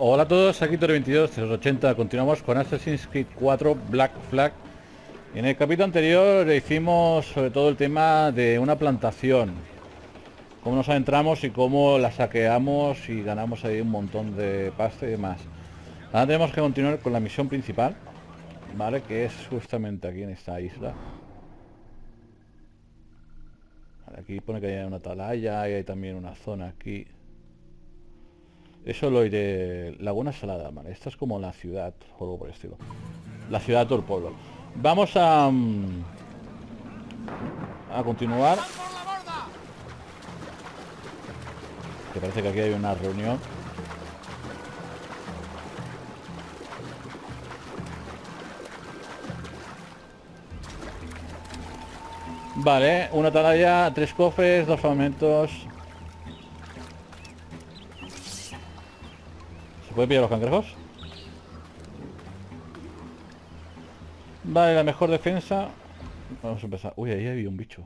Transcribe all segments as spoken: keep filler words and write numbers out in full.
Hola a todos, aquí Toro veintidós, trescientos ochenta. Continuamos con Assassin's Creed cuatro Black Flag. En el capítulo anterior hicimos sobre todo el tema de una plantación, cómo nos adentramos y cómo la saqueamos y ganamos ahí un montón de pasta y demás. Ahora tenemos que continuar con la misión principal, ¿vale? Que es justamente aquí en esta isla. Vale, aquí pone que hay una atalaya y hay también una zona aquí. Eso lo iré... Laguna Salada, vale. Esta es como la ciudad o algo por el estilo. La ciudad del pueblo. Vamos a... mm, a continuar. Que parece que aquí hay una reunión. Vale, una atalaya, tres cofres, dos fragmentos. ¿Se puede pillar los cangrejos? Vale, la mejor defensa. Vamos a empezar. Uy, ahí había un bicho.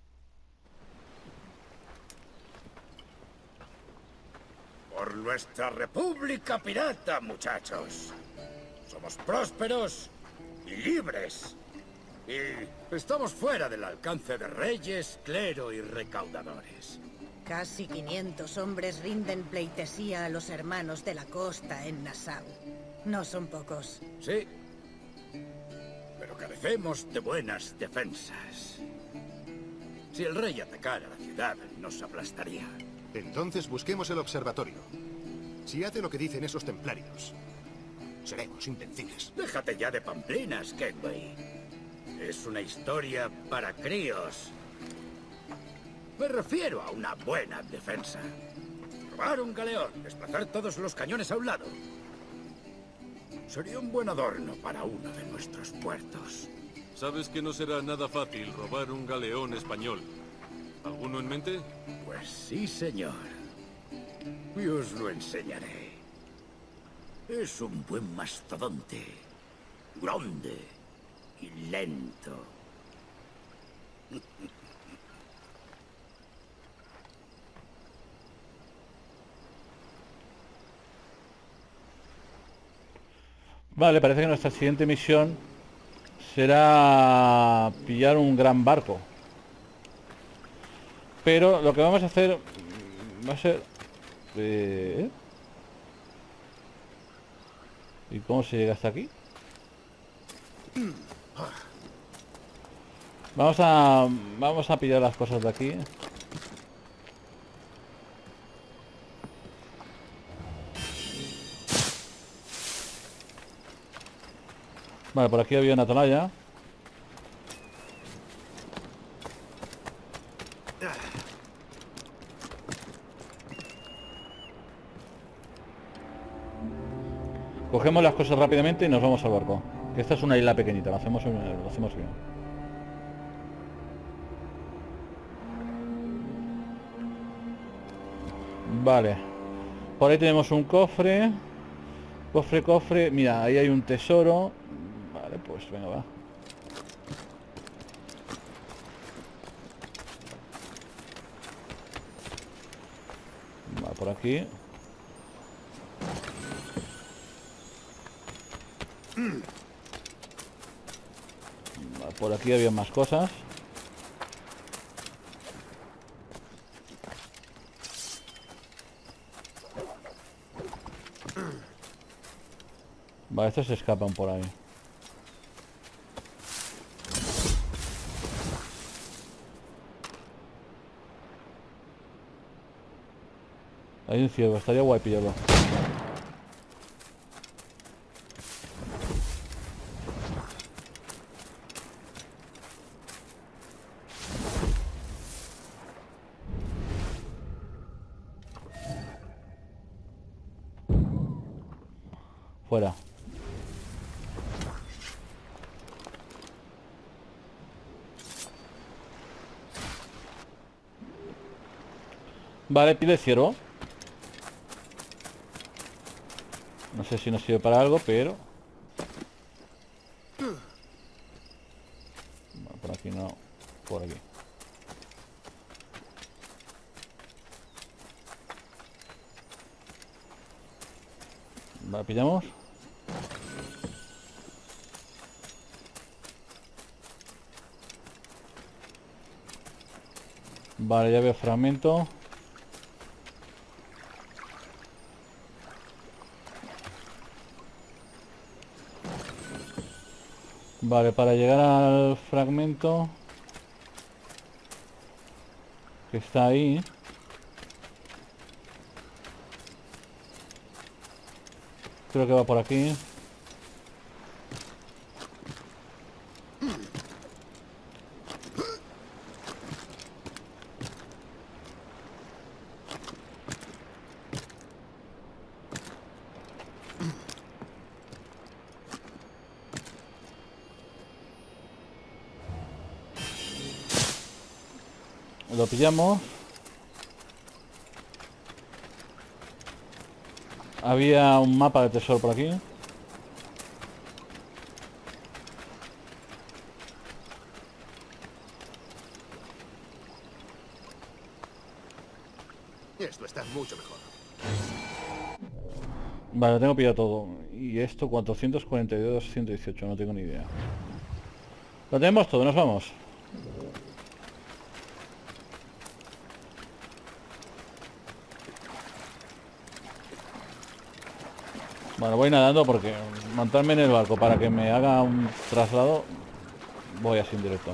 Por nuestra república pirata, muchachos. Somos prósperos y libres. Y estamos fuera del alcance de reyes, clero y recaudadores. Casi quinientos hombres rinden pleitesía a los hermanos de la costa en Nassau. No son pocos. Sí, pero carecemos de buenas defensas. Si el rey atacara la ciudad, nos aplastaría. Entonces busquemos el observatorio. Si hace lo que dicen esos templarios, seremos invencibles. Déjate ya de pamplinas, Kenway. Es una historia para críos. Me refiero a una buena defensa. Robar un galeón, desplazar todos los cañones a un lado. Sería un buen adorno para uno de nuestros puertos. Sabes que no será nada fácil robar un galeón español. ¿Alguno en mente? Pues sí, señor. Y os lo enseñaré. Es un buen mastodonte. Grande y lento. Vale, parece que nuestra siguiente misión será pillar un gran barco. Pero lo que vamos a hacer va a ser... Eh, ¿Y cómo se llega hasta aquí? Vamos a... Vamos a pillar las cosas de aquí. Vale, por aquí había una atalaya. Cogemos las cosas rápidamente y nos vamos al barco. Que esta es una isla pequeñita, lo hacemos, lo hacemos bien. Vale. Por ahí tenemos un cofre. Cofre, cofre. Mira, ahí hay un tesoro. Vale, pues venga, va. Va por aquí. Va, por aquí había más cosas. Vale, estos se escapan por ahí. Hay un ciervo, estaría guay pillarlo. Fuera. Vale, pide ciervo. No sé si nos sirve para algo, pero... Bueno, por aquí no. Por aquí. Vale, pillamos. Vale, ya veo fragmento. Vale, para llegar al fragmento que está ahí, creo que va por aquí. Lo pillamos. Había un mapa de tesoro por aquí. Esto está mucho mejor. Vale, lo tengo pillado todo. Y esto cuatrocientos cuarenta y dos, ciento dieciocho, no tengo ni idea. Lo tenemos todo, nos vamos. Bueno, voy nadando porque montarme en el barco para que me haga un traslado, voy así en directo.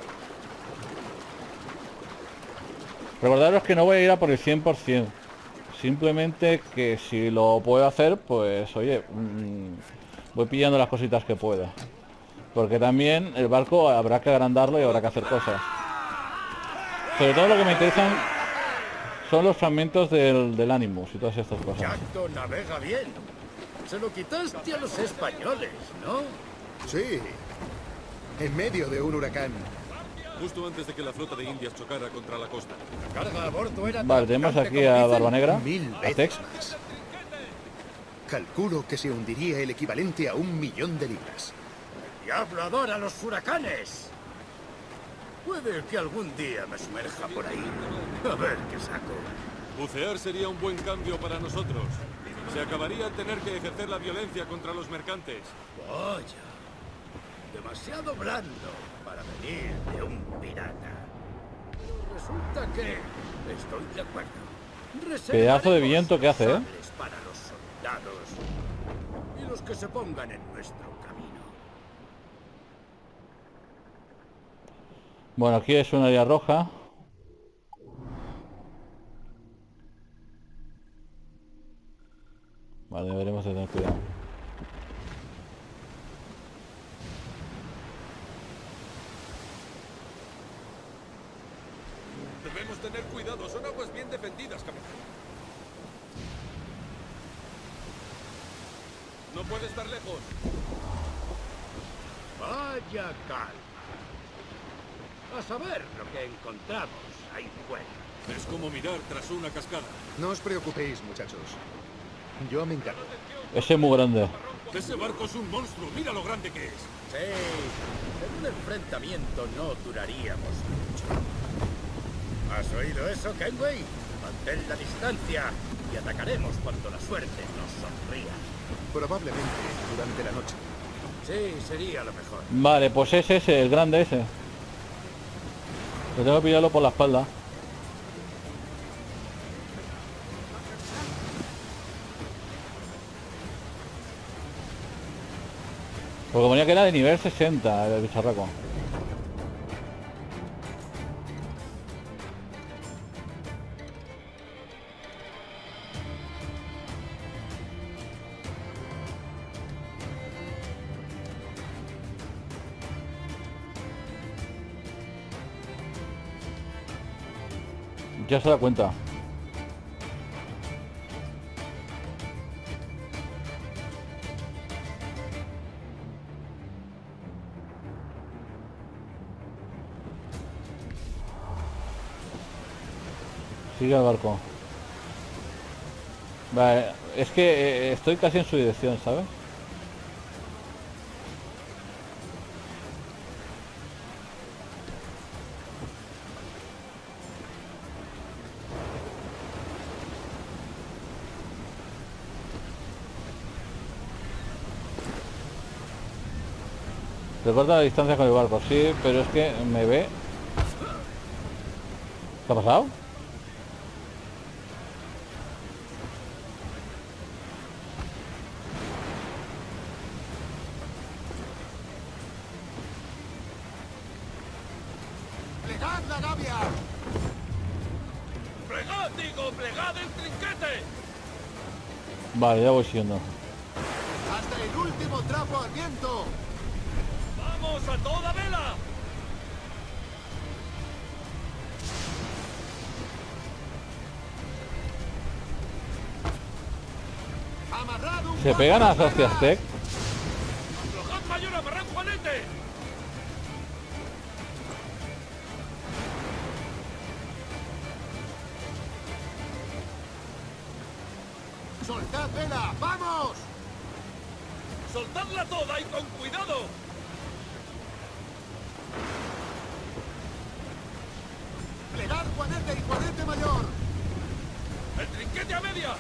Recordaros que no voy a ir a por el cien por cien. Simplemente que si lo puedo hacer, pues oye, mmm, voy pillando las cositas que pueda. Porque también el barco habrá que agrandarlo y habrá que hacer cosas. Sobre todo lo que me interesan son los fragmentos del, del Animus y todas estas cosas. Jackdo navega bien. Se lo quitaste a los españoles, ¿no? Sí. En medio de un huracán. Justo antes de que la flota de indias chocara contra la costa. La carga a bordo era Vale, tan tenemos grande aquí como a dicen. Barba Negra, Mil a veces Tex. más. Calculo que se hundiría el equivalente a un millón de libras. El diablo adora los huracanes. Puede que algún día me sumerja por ahí. A ver qué saco. Bucear sería un buen cambio para nosotros. Se acabaría al tener que ejercer la violencia contra los mercantes. Vaya. Demasiado blando para venir de un pirata. Pero resulta que estoy de acuerdo. Pedazo de viento que hace, ¿eh? Sables para los soldados y los que se pongan en nuestro camino. Bueno, aquí es una área roja. Vale, deberemos de tener cuidado. Debemos tener cuidado, son aguas bien defendidas, capitán. No puede estar lejos. Vaya calma. A saber lo que encontramos ahí fuera. Es como mirar tras una cascada. No os preocupéis, muchachos. Yo me encargo. Ese es muy grande. Ese barco es un monstruo, mira lo grande que es. Sí, en un enfrentamiento no duraríamos mucho. ¿Has oído eso, Kenway? Mantén la distancia y atacaremos cuando la suerte nos sonría. Probablemente durante la noche. Sí, sería lo mejor. Vale, pues ese es el grande ese. Lo tengo que pillarlo por la espalda. Porque ponía que era de nivel sesenta el bicharraco. Ya se da cuenta. Sigue el barco. Vale, es que eh, estoy casi en su dirección, ¿sabes? Recorta la distancia con el barco, sí, pero es que me ve. ¿Qué ha pasado? ¡Plegad la gavia! ¡Plegad, digo! ¡Plegad el trinquete! Vale, ya voy siendo. ¡Hasta el último trapo al viento! ¡Vamos a toda vela! ¡Amarrad un ¿Se pegan a las cuarto de hostias, velas! Tech? ¡Aflojad mayor, amarrad Juanete! ¡Soltad vela! ¡Vamos! ¡Soltadla toda y con cuidado! ¡Plegad Juanete y Juanete mayor! ¡El trinquete a media!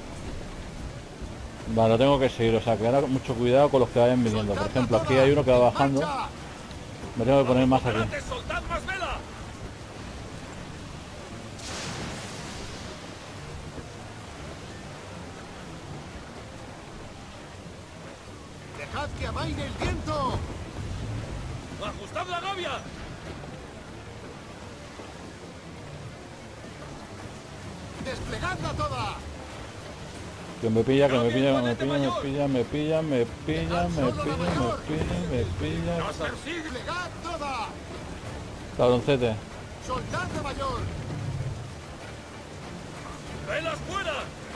Vale, tengo que seguir, o sea, que ahora mucho cuidado con los que vayan viniendo. Por ¡Soltadla ejemplo, aquí toda! hay uno que va ¡En bajando. marcha! Me tengo que poner más aquí. ¡Adelante, soltad más vela! ¡Dejad que amaine el viento! ¡Ajustad la gavia! ¡Desplegadla toda! Que me pilla, que me pilla, me pilla, me pilla, me pilla, me pilla, me pilla, me pilla, me pilla. ¡Nos persigue! ¡Plegad toda! Cabroncete. ¡Soltad la mayor! ¡Velas fuera!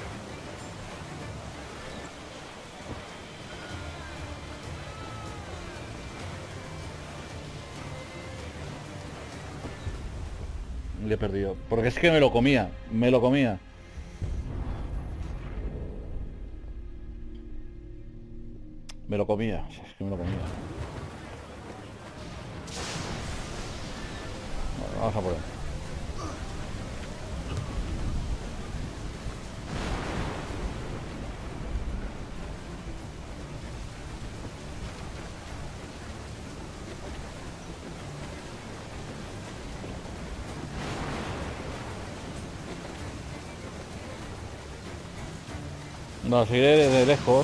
Le he perdido. Porque es que me lo comía, me lo comía. Me lo comía, es que me lo comía. Bueno, vamos a por él. No, seguiré desde lejos.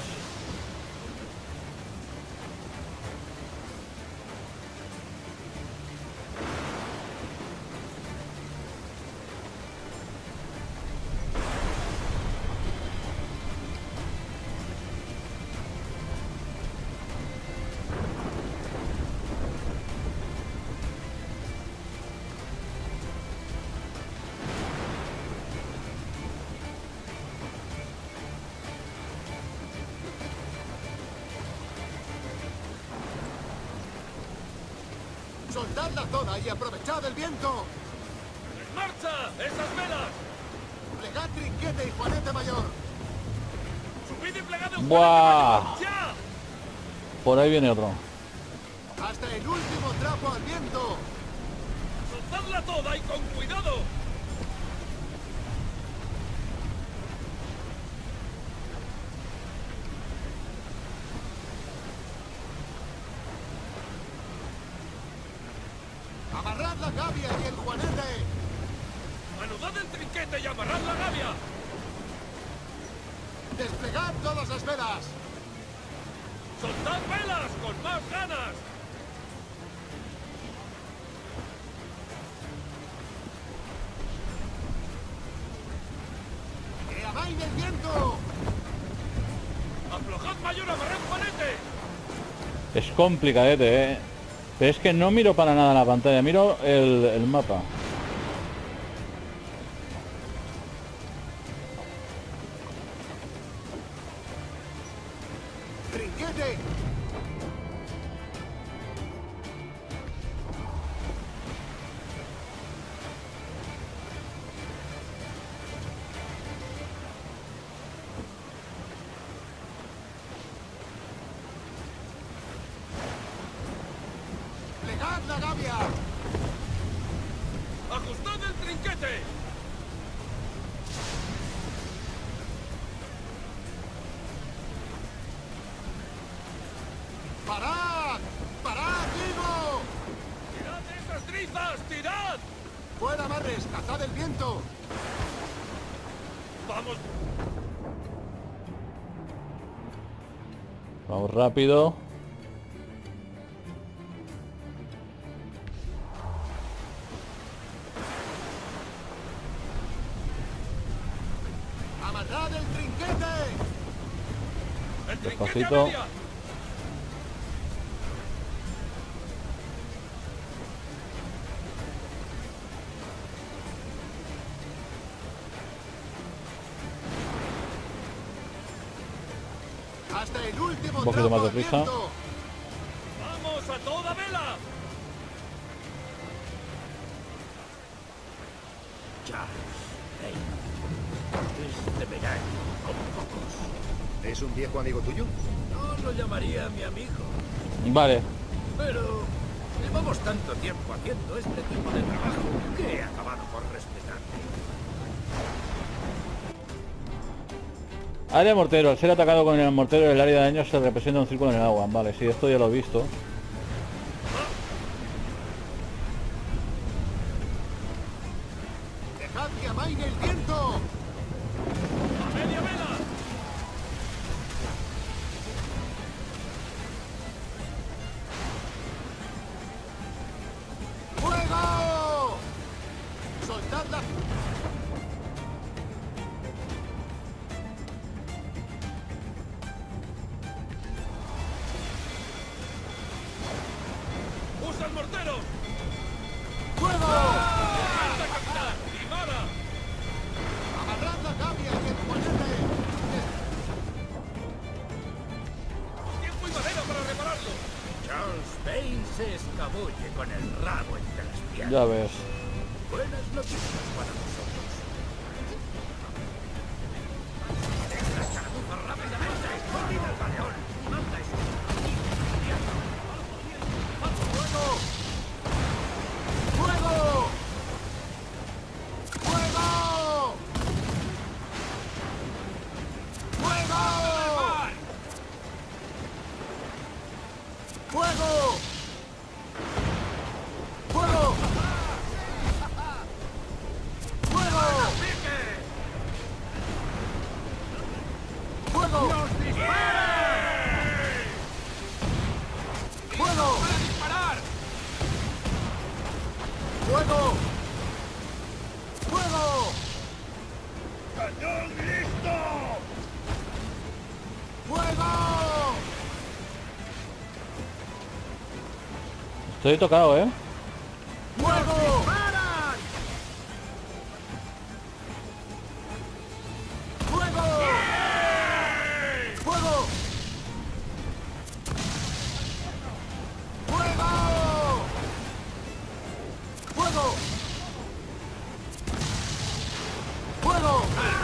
¡Soltadla toda y aprovechad el viento! ¡En marcha! ¡Esas velas! ¡Plegad trinquete y Juanete mayor! ¡Subid y plegad el ¡Buah! Juanete mayor! ¡Ya! Por ahí viene otro. ¡Hasta el último trapo al viento! ¡Soltadla toda y con cuidado! ¡Amarrad la gavia y el Juanete! ¡Anudad el trinquete y amarrad la gavia! ¡Desplegad todas las velas! ¡Soltad velas con más ganas! ¡Que amaine el viento! ¡Aflojad mayor, amarrad Juanete! Es complicadete, eh. Pero es que no miro para nada la pantalla, miro el, el mapa. ¡Trinquete! ¡Plegad la gavia! ¡Ajustad el trinquete! ¡Parad! ¡Parad! ¡Trizas, tirad! ¡Fuera, amarres! ¡Cazad el viento! ¡Vamos! Vamos rápido. ¡Amarrad el trinquete! ¡El trinquete a Despacito. media! ¡Hasta el último Un poquito más de trapo prisa. abierto! ¡Vamos a toda vela! Charles Lane. Es de verano, como pocos. ¿Es un viejo amigo tuyo? No lo llamaría mi amigo, Vale. pero llevamos tanto tiempo haciendo este tipo de trabajo que he acabado por respetarle. Área mortero. Al ser atacado con el mortero, el área de daño se representa un círculo en el agua. Vale, sí, esto ya lo he visto. ¡Dejad que amaine el viento! ¡A media vela! ¡Fuego! ¡Soltad la... ¡Usa el mortero! ¡Fuego! ¡Anda, capitán! ¡Dispara! ¡Amarrad la cavia y exponedle! ¡Tiempo y madera para repararlo! Charles Bane se escabulle con el rabo entre las piernas. Ya ves. Buenas noticias para nosotros. ¡Deja las caramuzas rápidamente! ¡Corrida el galeón! ¡Manda eso! ¡Fuego! ¡Fuego! ¡Fuego! ¡Fuego! ¡Fuego! ¡Fuego! ¡Fuego! ¡Fuego! ¡Nos disparen! ¡Fuego! ¡Para disparar! ¡Fuego! ¡Fuego! ¡Cañón listo! ¡Fuego! Estoy tocado, ¿eh? ¡Fuego! ¡Fuego! ¡Fuego! ¡Fuego! ¡Fuego! ¡Fuego!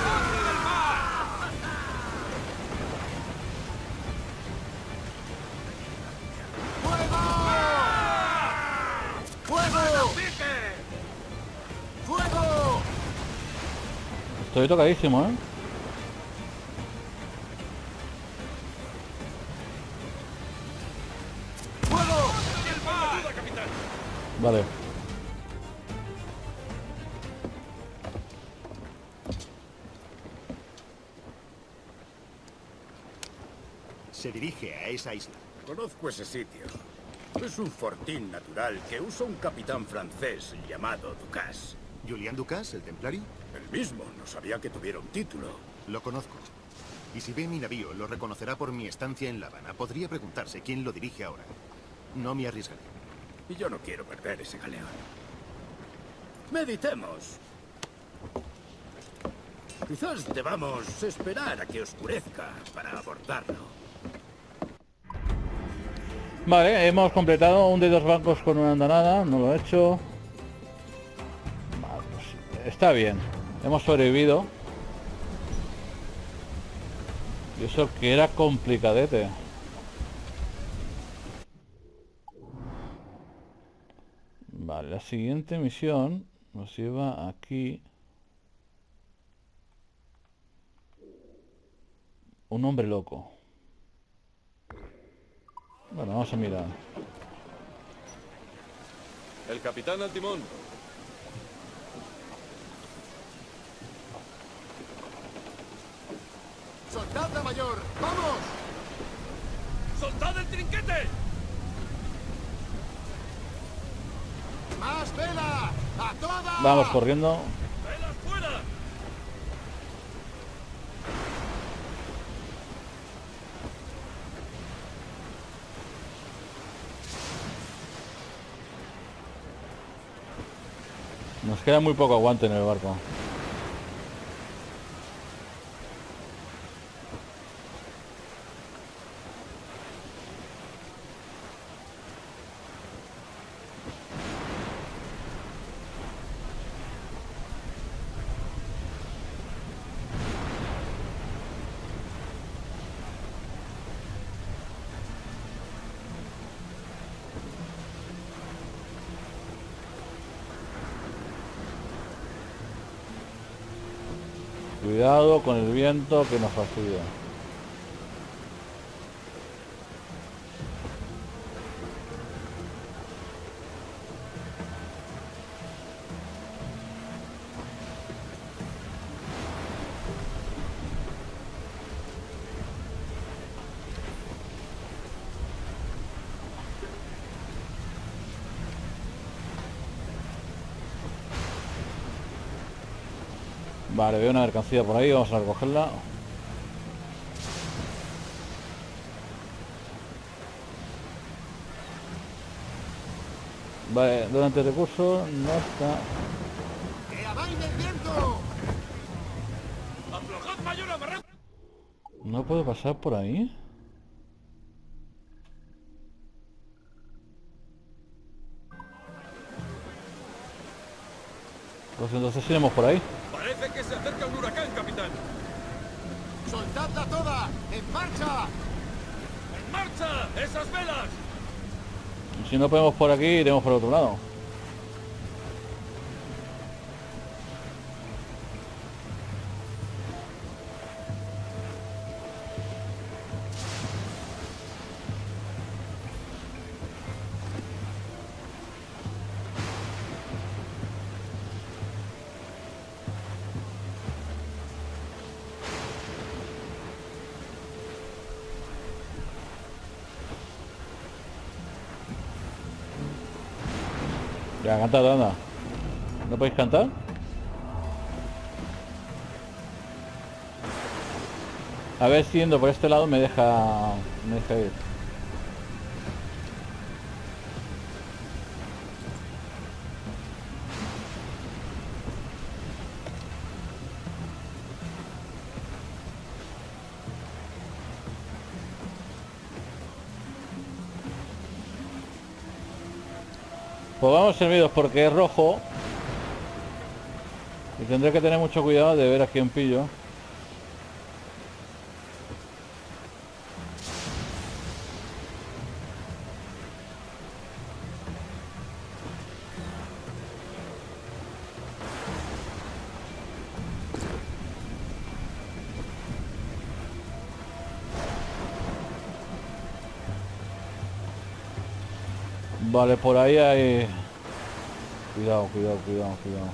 ¡Fuego! ¡Fuego! Estoy tocadísimo, ¿eh? ¡Fuego! ¡Ayuda, capitán! Vale. Se dirige a esa isla. Conozco ese sitio. Es un fortín natural que usa un capitán francés llamado Ducasse. ¿Julián Ducasse, el templario? El mismo, no sabía que tuviera un título. Lo conozco. Y si ve mi navío, lo reconocerá por mi estancia en La Habana. Podría preguntarse quién lo dirige ahora. No me arriesgaré. Y yo no quiero perder ese galeón. Meditemos. Quizás debamos esperar a que oscurezca para abordarlo. Vale, hemos completado un de dos bancos con una andanada. No lo he hecho. Vale, pues, está bien. Hemos sobrevivido. Y eso que era complicadete. Vale, la siguiente misión nos lleva aquí. Un hombre loco. Bueno, vamos a mirar. El capitán al timón. ¡Soltad la mayor! ¡Vamos! ¡Soltad el trinquete! ¡Más vela! ¡A toda! Vamos corriendo. ¡Velas fuera! Nos queda muy poco aguante en el barco. Cuidado con el viento que nos fastidia. Vale, veo una mercancía por ahí, vamos a recogerla. Vale, durante recursos no está. ¡Que amaine el viento! ¡Aflojad, mayor, amarrad! ¿No puedo pasar por ahí? Pues entonces iremos por ahí. Parece que se acerca un huracán, capitán. ¡Soltadla toda! ¡En marcha! ¡En marcha! ¡Esas velas! Y si no podemos por aquí, iremos por otro lado. Ya, cantad, anda. ¿No podéis cantar? A ver si yendo por este lado me deja... me deja ir. Pues vamos servidos porque es rojo. Y tendré que tener mucho cuidado de ver a quién pillo. Vale, por ahí hay... Cuidado, cuidado, cuidado, cuidado.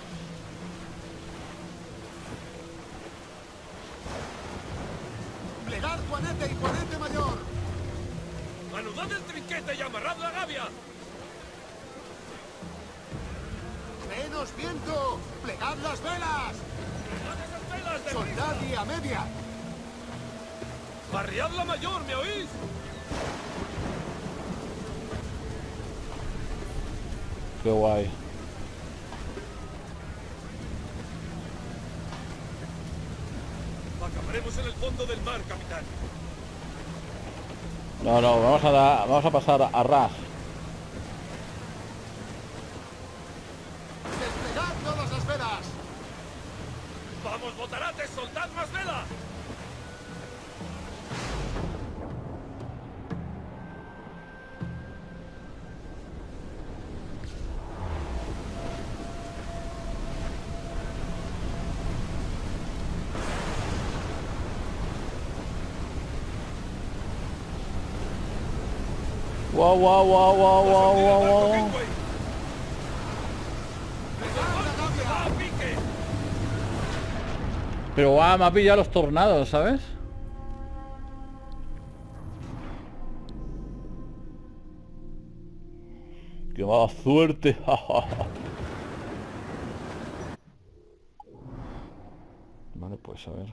¡Plegad, Juanete y Juanete mayor! ¡Anudad el trinquete y amarrad la gavia! ¡Menos viento! ¡Plegad las velas! ¡Plegad esas velas de ¡Soldad y a media! ¡Arriad la mayor, ¿me oís? Qué guay. Acabaremos en el fondo del mar, capitán. No, no, vamos a dar, vamos a pasar a ras. ¡Desplegad todas las velas! ¡Vamos, botarates! ¡Soltad más vela! Wow, wow, wow, wow, wow, wow, wow. Kingway. Pero ah, me ha pillado los tornados, ¿sabes? ¡Qué mala suerte! Vale, pues a ver.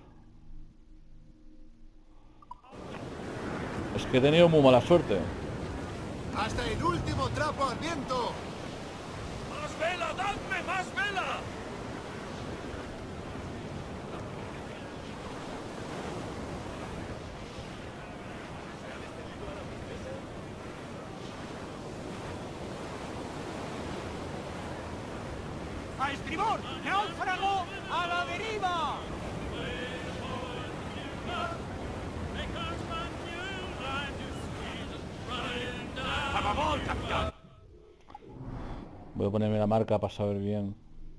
Es que he tenido muy mala suerte. ¡Hasta el último trapo al viento! ¡Más vela! ¡Dadme más vela! ¡A estribor! ¡Náufrago a la deriva! ¡A favor, capitán! Voy a ponerme la marca para saber bien.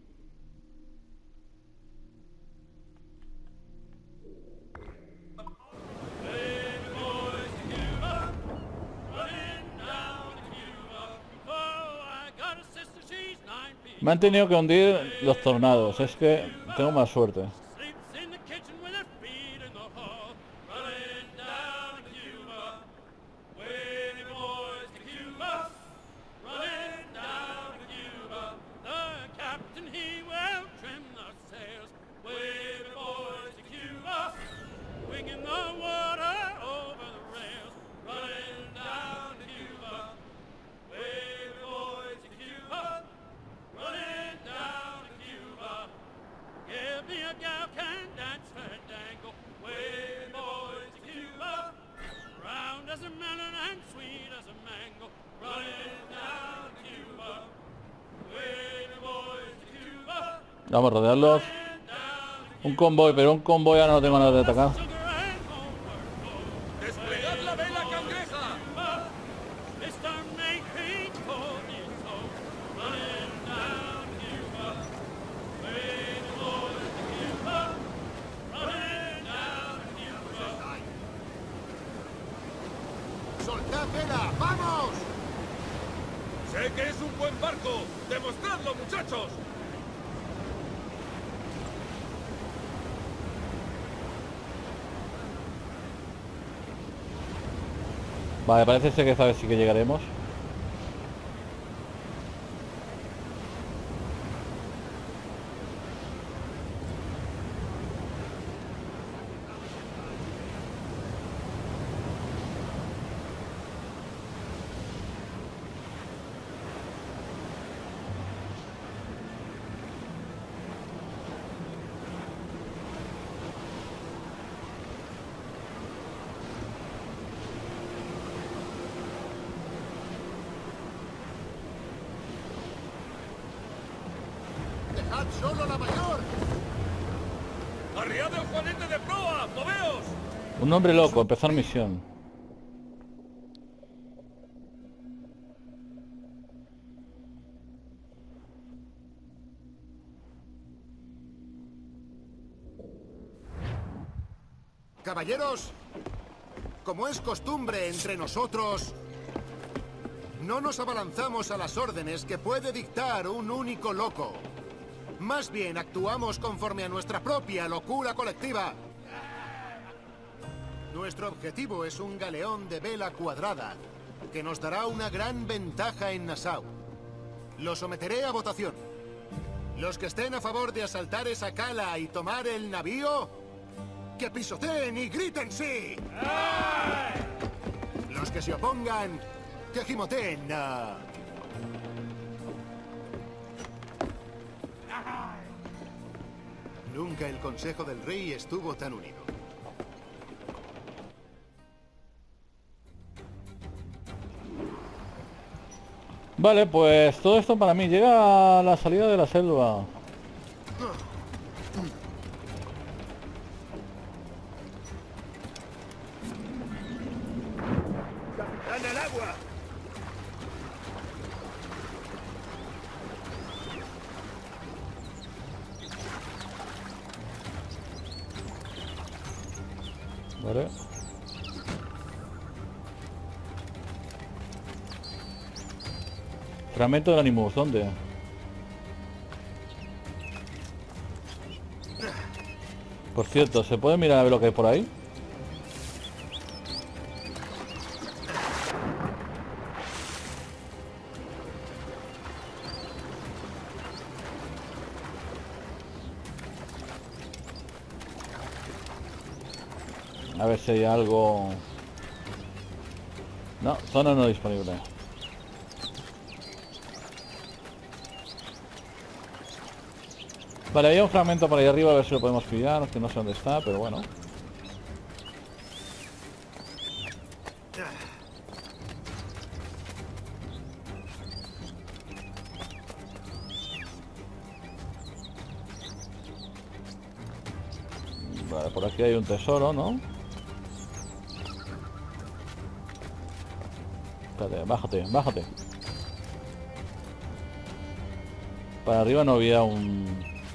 Me han tenido que hundir los tornados. Es que tengo más suerte. Vamos a rodearlos. Un convoy, pero un convoy ya no tengo nada de atacar. ¡Desplegad la vela cangreja! ¡Soltad vela! ¡Vamos! ¡Sé que es un buen barco! ¡Demostradlo, muchachos! Vale, parece ser que esta vez sí que llegaremos. ¡Dejad solo la mayor! ¡Arriad el juanete de proa! ¡Moveos! Un hombre loco, empezar misión. Caballeros, como es costumbre entre nosotros, no nos abalanzamos a las órdenes que puede dictar un único loco. Más bien actuamos conforme a nuestra propia locura colectiva. Nuestro objetivo es un galeón de vela cuadrada que nos dará una gran ventaja en Nassau. Lo someteré a votación. Los que estén a favor de asaltar esa cala y tomar el navío, que pisoteen y griten sí. Los que se opongan, que gimoteen no. Nunca el Consejo del Rey estuvo tan unido. Vale, pues todo esto para mí llega a la salida de la selva. ¡Capitán al agua! Vale. Fragmento del Animus, ¿dónde? Por cierto, ¿se puede mirar a ver lo que hay por ahí? A ver si hay algo... No, zona no disponible. Vale, hay un fragmento por ahí arriba, a ver si lo podemos pillar, que no sé dónde está, pero bueno. Vale, por aquí hay un tesoro, ¿no? Espérate, bájate, bájate. Para arriba no había un...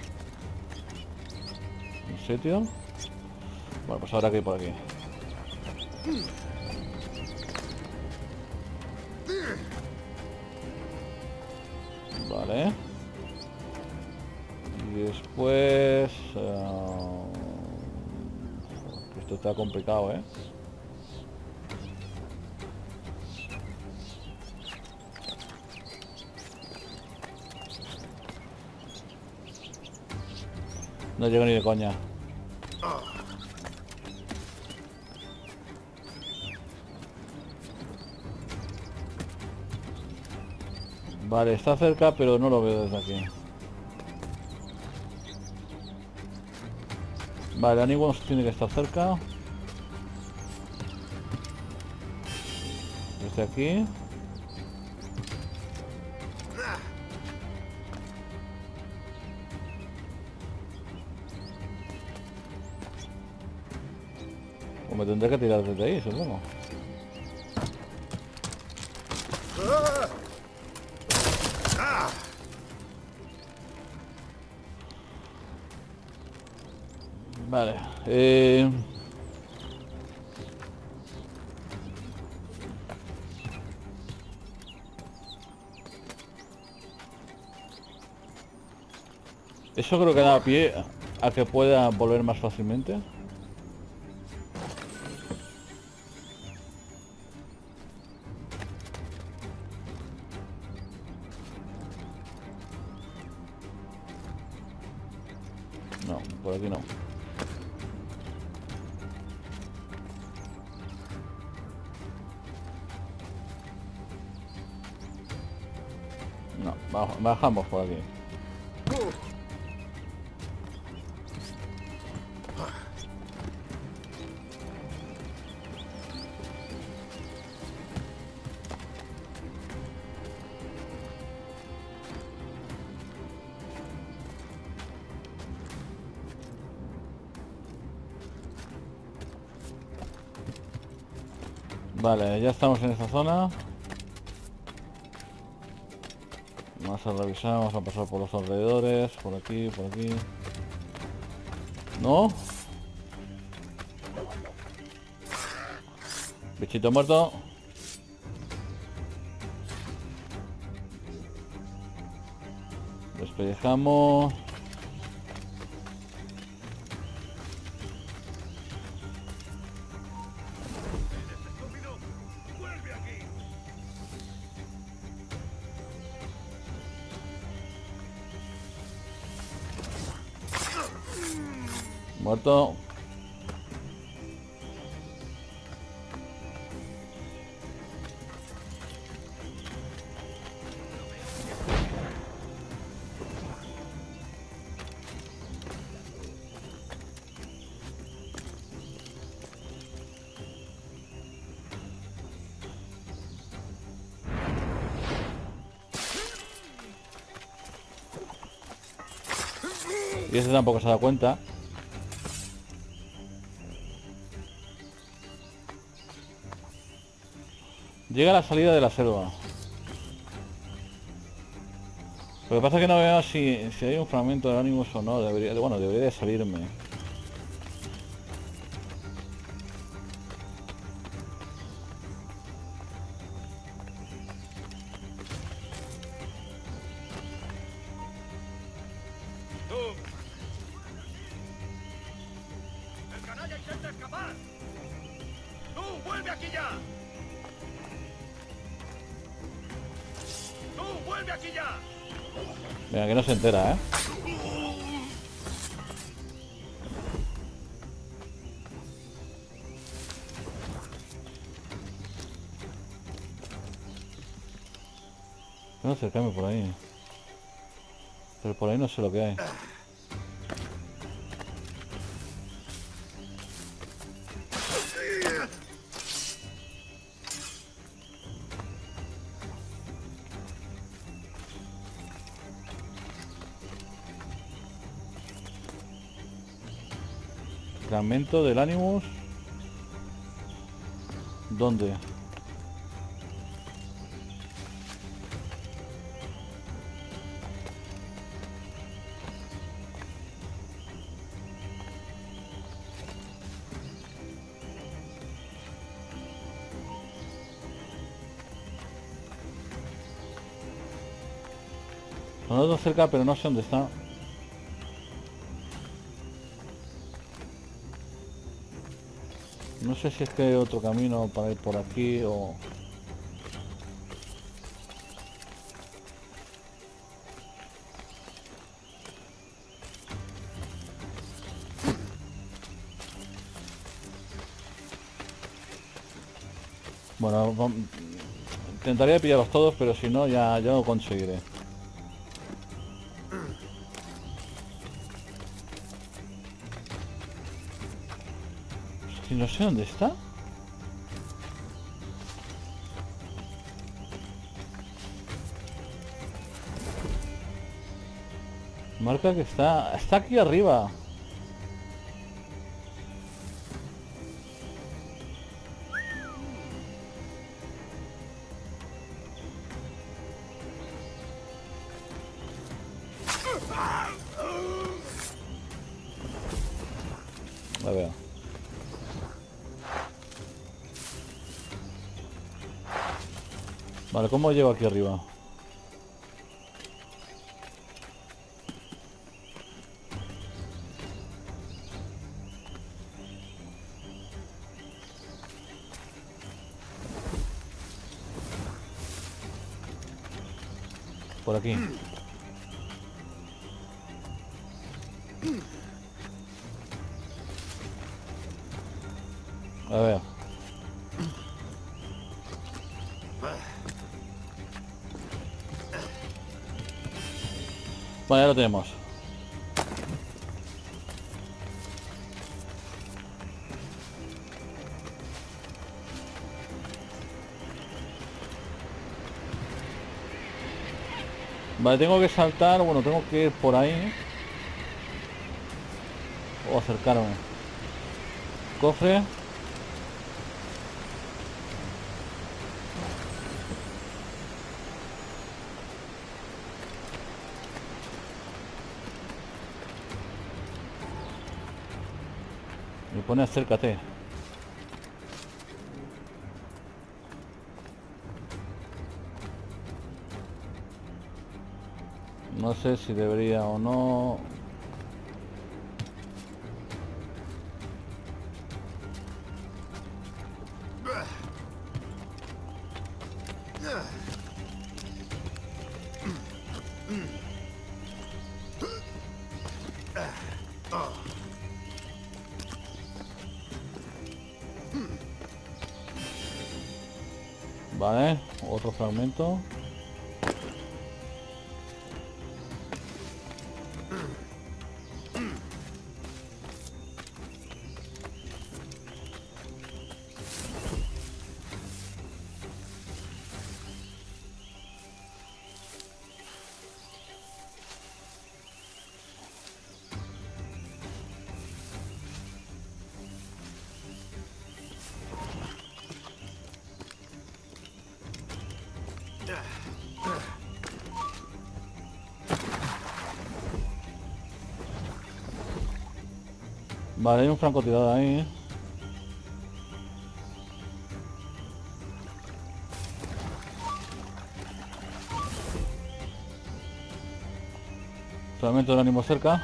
un sitio. Bueno, pues ahora que hay por aquí. Vale. Y después... Uh... esto está complicado, ¿eh? No llego ni de coña. Vale, está cerca, pero no lo veo desde aquí. Vale, Aniguos tiene que estar cerca. Desde aquí. O me tendré que tirar desde ahí, supongo. Vale. Eh... Eso creo que da pie a que pueda volver más fácilmente. No, por aquí no. No, baj- bajamos por aquí. Vale, ya estamos en esta zona. Vamos a revisar, vamos a pasar por los alrededores, por aquí, por aquí. ¿No? Bichito muerto. Despellejamos. Muerto. Y ese tampoco se da cuenta. Llega a la salida de la selva. Lo que pasa es que no veo si, si hay un fragmento de ánimos o no. Debería, bueno, debería de salirme. ¡Vuelve aquí ya! ¡Tú, vuelve aquí ya! Venga, que no se entera, ¿eh? Voy a acercarme por ahí. Pero por ahí no sé lo que hay. Fragmento del Animus. ¿Dónde? Sonado cerca, pero no sé dónde está. No sé si es que hay otro camino para ir por aquí o... Bueno, vamos... intentaría pillarlos todos, pero si no, ya, ya lo conseguiré. Y no sé dónde está. Marca que está... Está aquí arriba. A ver. Vale, ¿cómo llego aquí arriba? Por aquí. A ver. Vale, ya lo tenemos. Vale, tengo que saltar, bueno, tengo que ir por ahí. O acercarme. Cofre. Me pone acércate. No sé si debería o no. Vale, otro fragmento. Vale, hay un francotirador ahí, ¿eh? Fragmento del ánimo cerca.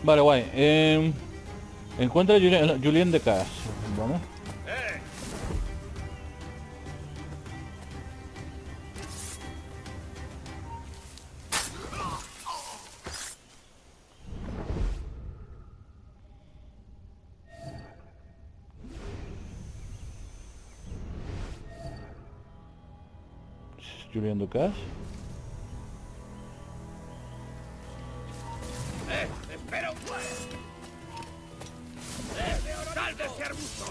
Vale, guay. Eh, encuentra a Julien, Julien de Cas. Vamos. Julien Ducas. ¡Eh! ¡Espera un poco! ¡Eh! ¡Sal de ese arbusto!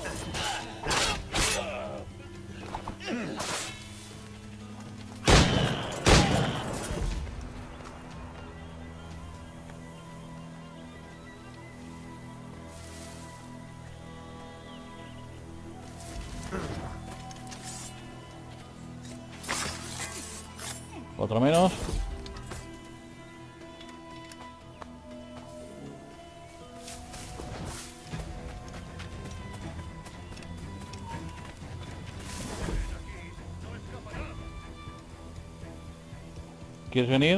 Otro menos. ¿Quieres venir?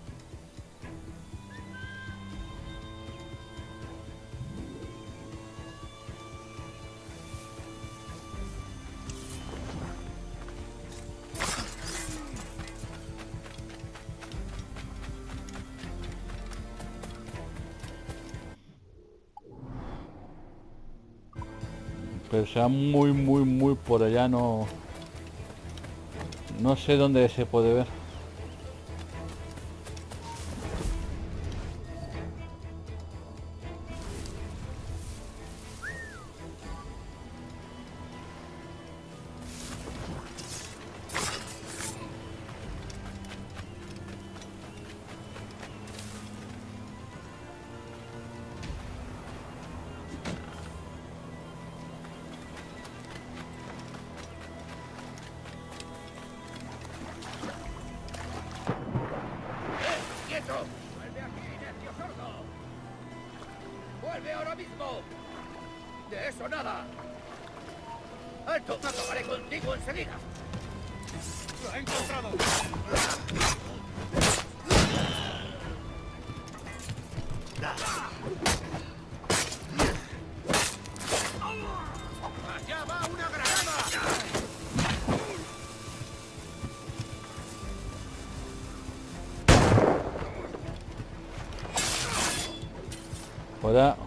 Pero sea muy, muy, muy por allá, no... No sé dónde se puede ver. ¡Vuelve aquí, necio sordo! ¡Vuelve ahora mismo! ¡De eso nada! ¡Alto! ¡Acabaré contigo enseguida! ¡Lo he encontrado! ¡Allá va una granada! Hola.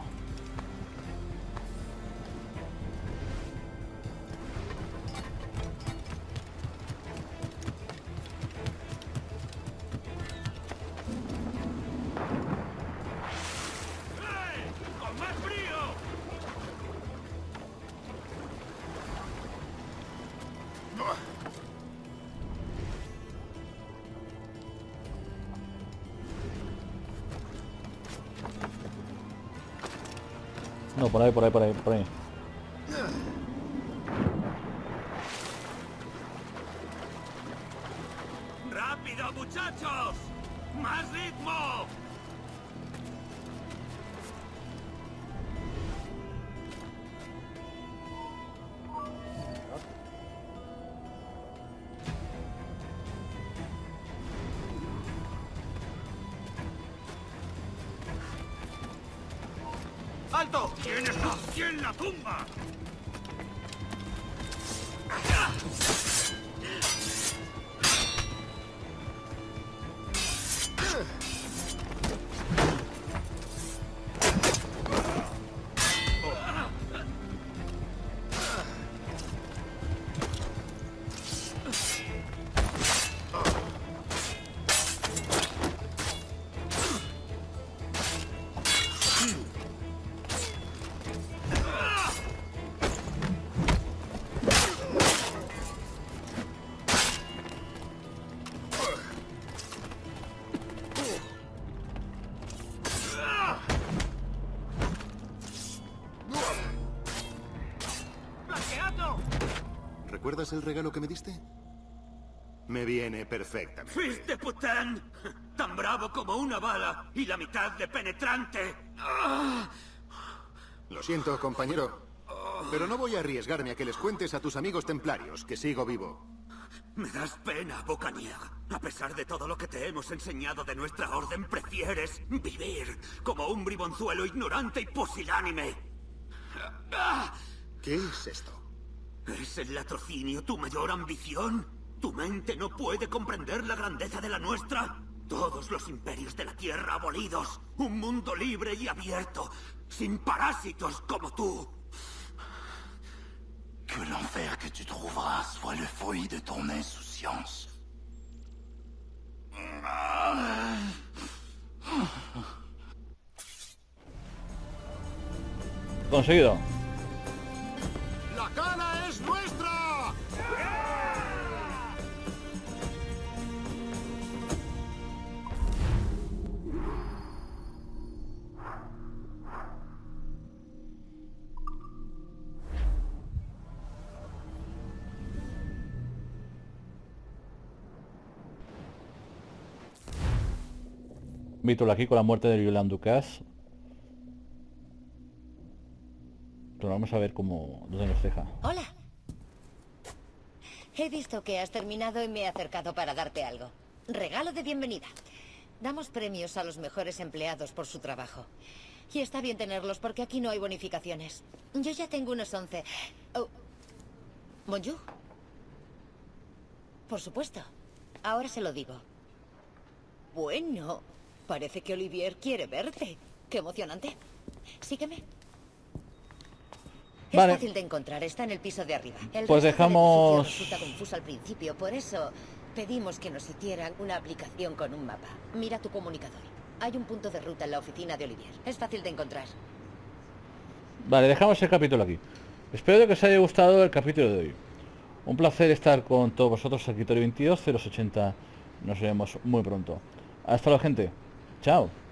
¡Con más frío! No, por ahí, por ahí, por ahí, por ahí. ¡Rápido, muchachos! ¡Más ritmo! ¡Alto! ¡Tienes aquí en la tumba! ¿Recuerdas el regalo que me diste? Me viene perfectamente. ¡Fils de putain! Tan bravo como una bala y la mitad de penetrante. Lo siento, compañero, pero no voy a arriesgarme a que les cuentes a tus amigos templarios que sigo vivo. Me das pena, Bocanier. A pesar de todo lo que te hemos enseñado de nuestra orden, prefieres vivir como un bribonzuelo ignorante y pusilánime. ¿Qué es esto? ¿Es el latrocinio tu mayor ambición? ¿Tu mente no puede comprender la grandeza de la nuestra? Todos los imperios de la Tierra abolidos. Un mundo libre y abierto. Sin parásitos como tú. Que l'enfer que tu trouveras soit le fruit de ton insouciance. Conseguido. ¡La cala es nuestra! Víctor aquí con la muerte de Yolande Ducas. Pero vamos a ver cómo, dónde nos deja. Hola. He visto que has terminado y me he acercado para darte algo. Regalo de bienvenida. Damos premios a los mejores empleados por su trabajo. Y está bien tenerlos porque aquí no hay bonificaciones. Yo ya tengo unos once. Oh. Bonjour. Por supuesto. Ahora se lo digo. Bueno, parece que Olivier quiere verte. Qué emocionante. Sígueme. Es Vale. fácil de encontrar, está en el piso de arriba. El Pues resto del dejamos- edificio resulta confuso al principio, por eso pedimos que nos hicieran una aplicación con un mapa. Mira tu comunicador. Hay un punto de ruta en la oficina de Olivier. Es fácil de encontrar. Vale, dejamos el capítulo aquí. Espero que os haya gustado el capítulo de hoy. Un placer estar con todos vosotros aquí, Tori veintidós cero ochenta. Nos vemos muy pronto. Hasta luego, gente. Chao.